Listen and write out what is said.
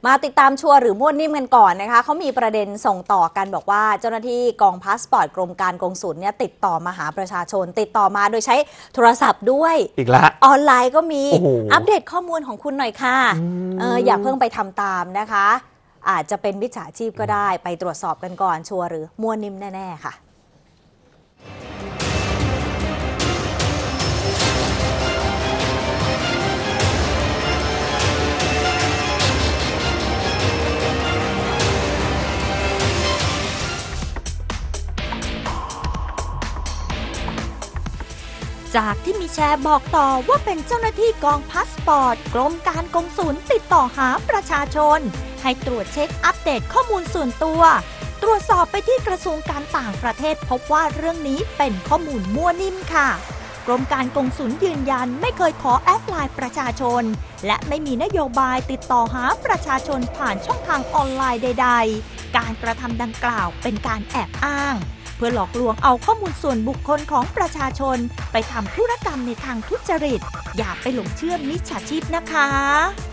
มาติดตามชัวร์หรือมั่วนิ่มกันก่อนนะคะเขามีประเด็นส่งต่อกันบอกว่าเจ้าหน้าที่กองพาสปอร์ตกรมการกงสุลเนี่ยติดต่อมาหาประชาชนติดต่อมาโดยใช้โทรศัพท์ด้วยอีกแล้วออนไลน์ก็มีอัปเดตข้อมูลของคุณหน่อยค่ะอย่าเพิ่งไปทำตามนะคะอาจจะเป็นมิจฉาชีพก็ได้ไปตรวจสอบกันก่อนชัวร์หรือมั่วนิ่มแน่ๆค่ะจากที่มีแชร์บอกต่อว่าเป็นเจ้าหน้าที่กองพาสปอร์ตกรมการกงสุลติดต่อหาประชาชนให้ตรวจเช็คอัปเดตข้อมูลส่วนตัวตรวจสอบไปที่กระทรวงการต่างประเทศพบว่าเรื่องนี้เป็นข้อมูลมั่วนิ่มค่ะกรมการกงสุลยืนยันไม่เคยขอแอดไลน์ประชาชนและไม่มีนโยบายติดต่อหาประชาชนผ่านช่องทางออนไลน์ใดๆการกระทำดังกล่าวเป็นการแอบอ้างเพื่อหลอกลวงเอาข้อมูลส่วนบุคคลของประชาชนไปทำธุรกรรมในทางทุจริตอย่าไปหลงเชื่อมิจฉาชีพนะคะ